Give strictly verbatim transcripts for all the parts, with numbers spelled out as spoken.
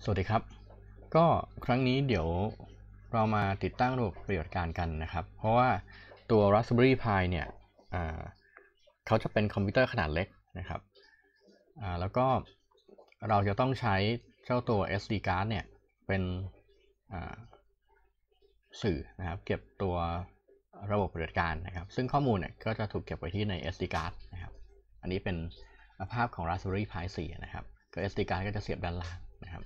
สวัสดีครับก็ครั้งนี้เดี๋ยวเรามาติดตั้งระบบปฏิบัติการกันนะครับเพราะว่าตัว Raspberry Pi เนี่ยเขาจะเป็นคอมพิวเตอร์ขนาดเล็กนะครับแล้วก็เราจะต้องใช้เจ้าตัว เอส ดี card เนี่ยเป็นสื่อนะครับเก็บตัวระบบปฏิบัติการนะครับซึ่งข้อมูลเนี่ยก็จะถูกเก็บไว้ที่ใน เอส ดี card นะครับอันนี้เป็นภาพของ Raspberry Pi โฟร์นะครับก็ เอส ดี card ก็จะเสียบด้านล่างนะครับ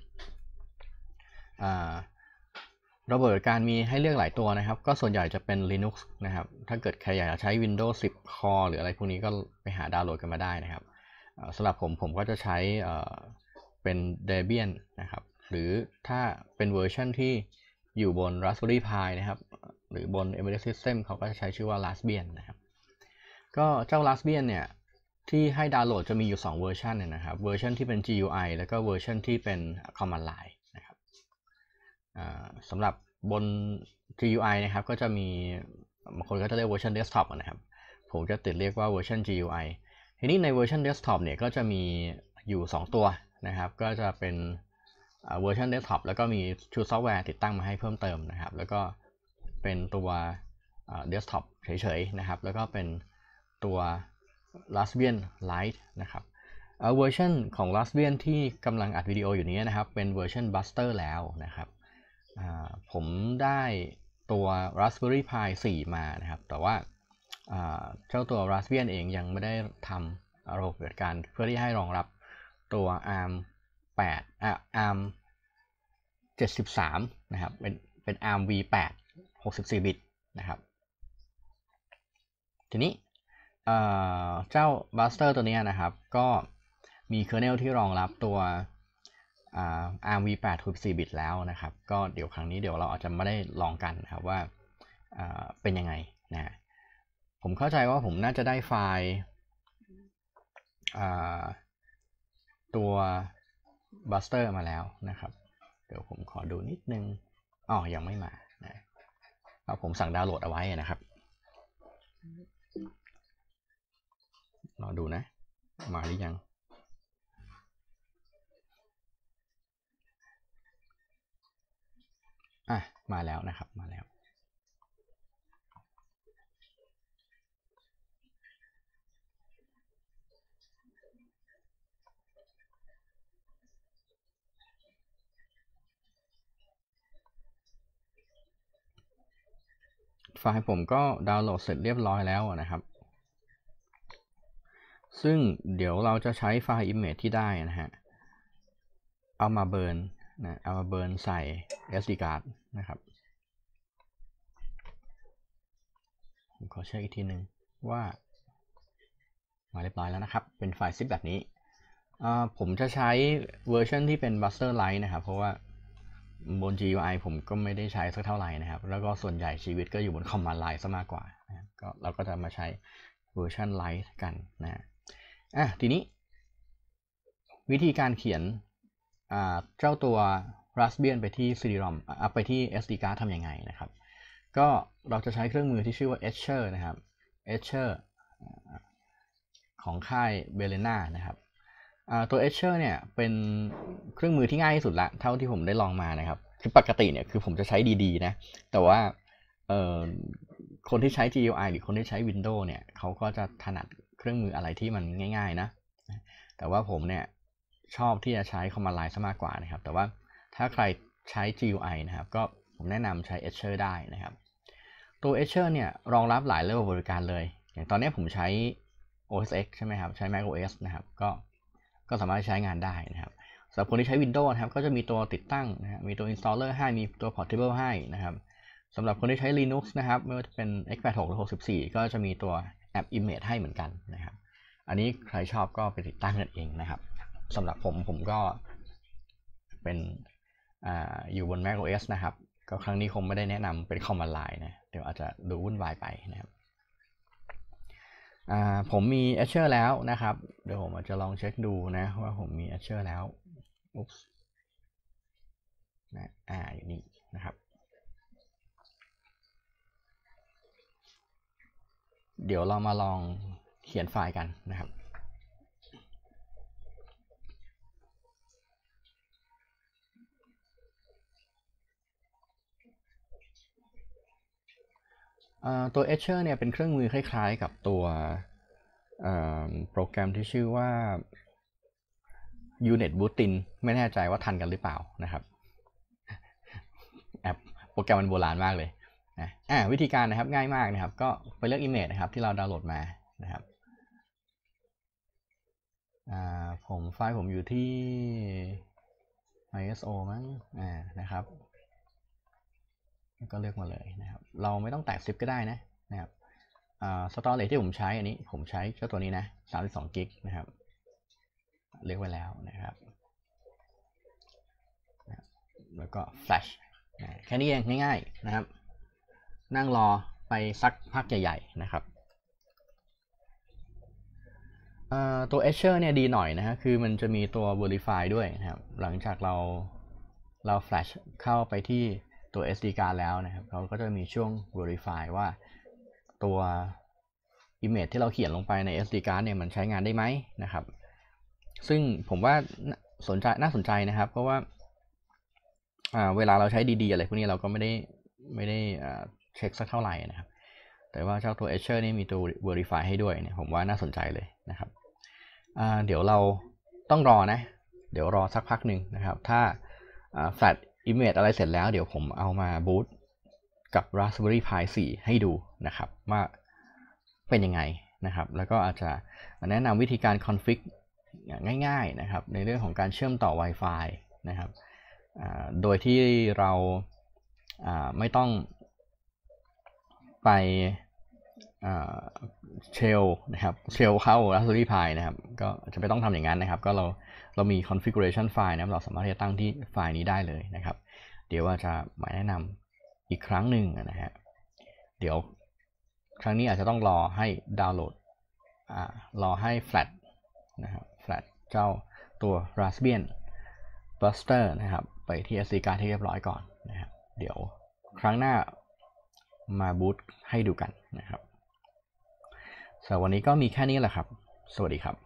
ระบบปฏิบัติการมีให้เลือกหลายตัวนะครับก็ส่วนใหญ่จะเป็น Linux นะครับถ้าเกิดใครอยากจะใช้ Windows สิบ Core หรืออะไรพวกนี้ก็ไปหาดาวน์โหลดกันมาได้นะครับสำหรับผมผมก็จะใช้เป็น Debian นะครับหรือถ้าเป็นเวอร์ชันที่อยู่บน Raspberry Pi นะครับหรือบน Embedded System เขาก็จะใช้ชื่อว่า Raspbian นะครับก็เจ้า Raspbian เนี่ยที่ให้ดาวน์โหลดจะมีอยู่สองเวอร์ชันนะครับเวอร์ชันที่เป็น จี ยู ไอ แล้วก็เวอร์ชันที่เป็น Command Line นะครับสำหรับบน จี ยู ไอ นะครับก็จะมีบางคนก็จะเรียกเวอร์ชัน Desktop นะครับผมจะติดเรียกว่าเวอร์ชัน จี ยู ไอ ทีนี้ในเวอร์ชัน Desktop เนี่ยก็จะมีอยู่สองตัวนะครับก็จะเป็นเวอร์ชัน Desktop แล้วก็มีชุดซอฟต์แวร์ติดตั้งมาให้เพิ่มเติมนะครับแล้วก็เป็นตัว Desktop เฉยๆนะครับแล้วก็เป็นตัว Raspbian Lite นะครับเวอร์ชันของ Raspbian ที่กำลังอัดวิดีโออยู่นี้นะครับเป็นเวอร์ชัน Buster แล้วนะครับผมได้ตัว Raspberry Pi โฟร์มานะครับแต่ว่าเจ้าตัว Raspbian เองยังไม่ได้ทำระบบปฏิบัติการเพื่อที่ให้รองรับตัว อาร์ม แปด อ่ะ อาร์ม เจ็ดสิบสามนะครับเป็นเป็น อาร์ม วี แปด หกสิบสี่ บิตนะครับทีนี้เจ้า Buster ตัวนี้นะครับก็มีเคอร์เนลที่รองรับตัว อาร์ม วี แปด หกสิบสี่ บิตแล้วนะครับก็เดี๋ยวครั้งนี้เดี๋ยวเราอาจจะไม่ได้ลองกันนะครับว่าเป็นยังไงนะผมเข้าใจว่าผมน่าจะได้ไฟล์ตัว Buster มาแล้วนะครับเดี๋ยวผมขอดูนิดนึงอ๋อยังไม่มานะผมสั่งดาวน์โหลดเอาไว้นะครับรอดูนะมาหรือยังอ่ะมาแล้วนะครับมาแล้วไฟล์ผมก็ดาวน์โหลดเสร็จเรียบร้อยแล้วนะครับซึ่งเดี๋ยวเราจะใช้ไฟล์ image ที่ได้นะฮะเอามาเบิร์นนะเอามาเบิร์นใส่ เอส ดี card นะครับผมขอเช็คอีกทีหนึ่งว่ามาเรียบร้อยแล้วนะครับเป็นไฟล์ ซิป แบบนี้ผมจะใช้เวอร์ชันที่เป็น Buster Lite นะครับเพราะว่าบน จี ยู ไอ ผมก็ไม่ได้ใช้สักเท่าไหร่นะครับแล้วก็ส่วนใหญ่ชีวิตก็อยู่บน Command Line ซะมากกว่านะก็เราก็จะมาใช้เวอร์ชัน Lite กันนะอ่ะทีนี้วิธีการเขียนเจ้าตัว Raspbian ไปที่ ซี ดี รอม อ่ะไปที่ เอส ดี card ทำยังไงนะครับก็เราจะใช้เครื่องมือที่ชื่อว่า Etcher นะครับ Etcher ของค่าย Balena นะครับตัว Etcher เนี่ยเป็นเครื่องมือที่ง่ายที่สุดละเท่าที่ผมได้ลองมานะครับคือปกติเนี่ยคือผมจะใช้ดีๆนะแต่ว่าคนที่ใช้ จี ยู ไอ หรือคนที่ใช้ Windows เนี่ยเขาก็จะถนัดเครื่องมืออะไรที่มันง่ายๆนะแต่ว่าผมเนี่ยชอบที่จะใช้ Command Line ซะมากกว่านะครับแต่ว่าถ้าใครใช้ จี ยู ไอ นะครับก็ผมแนะนำใช้ Etcher ได้นะครับตัว Etcher เนี่ยรองรับหลายระบบบริการเลยอย่างตอนนี้ผมใช้ โอ เอส เอ็กซ์ ใช่ไหมครับใช้ macOS นะครับก็ก็สามารถใช้งานได้นะครับสำหรับคนที่ใช้ Windows นะครับก็จะมีตัวติดตั้งนะมีตัว installer ให้มีตัว portable ให้นะครับสำหรับคนที่ใช้ Linux นะครับไม่ว่าจะเป็น เอ็กซ์ แปดสิบหก หรือ หกสิบสี่ ก็จะมีตัวแอป Image ให้เหมือนกันนะครับอันนี้ใครชอบก็ไปติดตั้งกันเองนะครับสำหรับผมผมก็เป็นอ, อยู่บน macOS นะครับก็ครั้งนี้คงไม่ได้แนะนำเป็น Command Line นะเดี๋ยวอาจจะดูวุ่นวายไปนะครับผมมี Etcher แล้วนะครับเดี๋ยวผมอาจจะลองเช็คดูนะว่าผมมี Etcher แล้วอุ๊บนะอ่าอยู่นี่นะครับเดี๋ยวเรามาลองเขียนไฟล์กันนะครับตัว Etcher เนี่ยเป็นเครื่องมือคล้ายๆกับตัวโปรแกรมที่ชื่อว่า Unit Bootin ไม่แน่ใจว่าทันกันหรือเปล่านะครับแอปโปรแกรมมันโบราณมากเลยนะอ่าวิธีการนะครับง่ายมากนะครับก็ไปเลือก Image นะครับที่เราดาวน์โหลดมานะครับอ่าผมไฟล์ผมอยู่ที่ ไอ เอส โอ มั้งอ่านะครับก็เลือกมาเลยนะครับเราไม่ต้องแตกซิปก็ได้นะนะครับอ่า storage ที่ผมใช้อันนี้ผมใช้เจ้าตัวนี้นะสามสิบสองกิกนะครับเลือกไว้แล้วนะครับแล้วก็ flash แค่นี้เองง่ายๆนะครับนั่งรอไปสักพักใหญ่ๆนะครับตัว Etcher เนี่ยดีหน่อยนะฮะคือมันจะมีตัว verify ด้วยนะครับหลังจากเราเรา flash เข้าไปที่ตัว เอส ดี card แล้วนะครับเขาก็จะมีช่วง verify ว่าตัว image ที่เราเขียนลงไปใน เอส ดี card เนี่ยมันใช้งานได้ไหมนะครับซึ่งผมว่าสนใจน่าสนใจนะครับเพราะว่าเวลาเราใช้ดีๆอะไรพวกนี้เราก็ไม่ได้ไม่ได้เช็คสักเท่าไหร่นะครับแต่ว่าเจ้าตัว Etcher นี่มีตัว verify ให้ด้วยเนี่ยผมว่าน่าสนใจเลยนะครับเดี๋ยวเราต้องรอนะเดี๋ยวรอสักพักหนึ่งนะครับถ้า flat image อะไรเสร็จแล้วเดี๋ยวผมเอามาบูตกับ Raspberry Pi โฟร์ให้ดูนะครับว่าเป็นยังไงนะครับแล้วก็อาจจะแนะนำวิธีการ config ง่ายๆนะครับในเรื่องของการเชื่อมต่อ Wi-Fi นะครับโดยที่เราไม่ต้องไปเชลนะครับเชลเข้า Raspberry Pi นะครับก็จะไม่ต้องทำอย่างนั้นนะครับก็เราเรามี configuration file นะครับเราสามารถที่จะตั้งที่ไฟล์นี้ได้เลยนะครับเดี๋ยวว่าจะมาแนะนำอีกครั้งหนึ่งนะฮะเดี๋ยวครั้งนี้อาจจะต้องรอให้ดาวน์โหลดรอให้ flat นะครับ flat เจ้าตัว Raspbian Buster นะครับไปที่ เอส ดี card ที่เรียบร้อยก่อนนะครับเดี๋ยวครั้งหน้ามาบูตให้ดูกันนะครับสำหรับวันนี้ก็มีแค่นี้แหละครับสวัสดีครับ